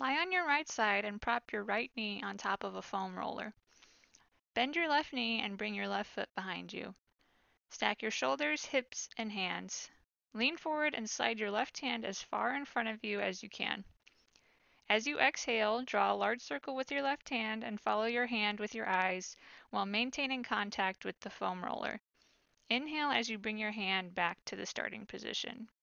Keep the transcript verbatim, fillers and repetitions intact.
Lie on your right side and prop your right knee on top of a foam roller. Bend your left knee and bring your left foot behind you. Stack your shoulders, hips, and hands. Lean forward and slide your left hand as far in front of you as you can. As you exhale, draw a large circle with your left hand and follow your hand with your eyes while maintaining contact with the foam roller. Inhale as you bring your hand back to the starting position.